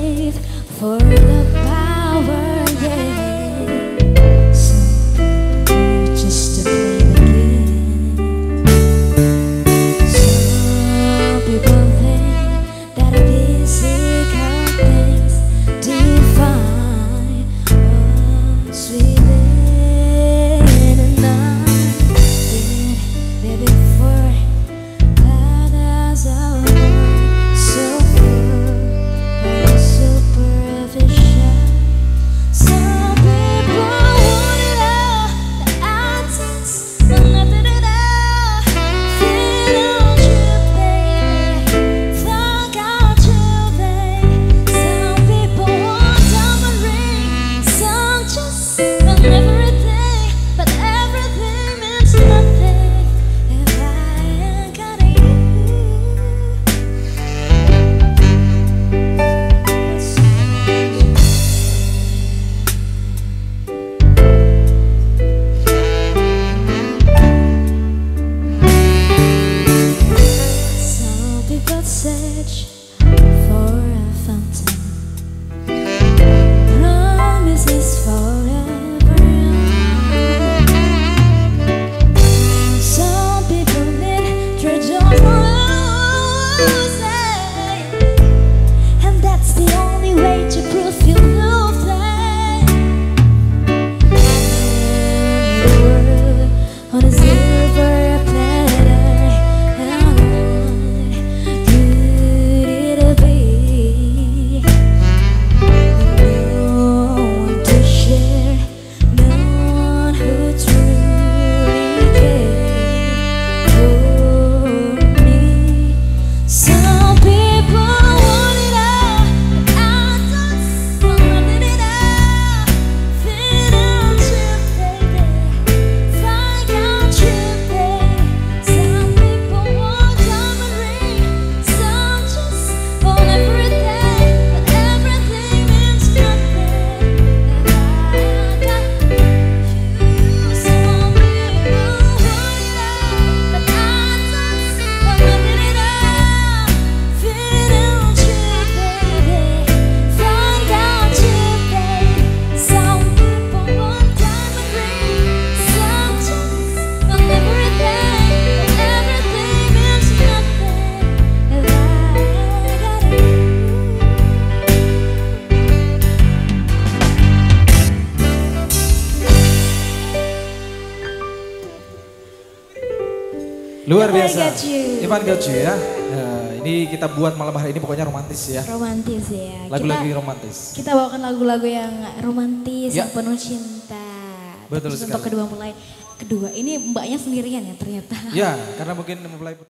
slave for the power, yeah. Some just to play the game. Some people think that physical things define what's within, and I did, baby, for others of so full, superficial. Some people want it all, the items, but nothing at all. Feel on you, baby, forgot you, baby. Some people want diamond ring, some just want everything, but everything means nothing if I ain't got you. Some people search for a fountain, promises forever young. Some people need treasures losing, and that's the only way to prove you love them. On a silver platter, how good it'll be. No one to share, no one who truly cares for me. Some people want it all, but I just want it all. Fit on you, baby, find out you, baby. Some people want diamond ring, some just want everything, but everything means nothing if I got you. Some people want it all, but I just want it all. Fit on you, baby, find out you, baby. Some people want diamond ring, some just want everything, but everything means nothing if I got you. Luar If I biasa. Got You. If I Got You ya. Ini kita buat malam hari ini pokoknya romantis ya. Romantis ya. Lagu-lagu romantis. Kita bawakan lagu-lagu yang romantis, Ya. yang penuh cinta. Betul Terus sekali. untuk kedua ini mbaknya sendirian ya ternyata. Ya, karena mungkin mempelai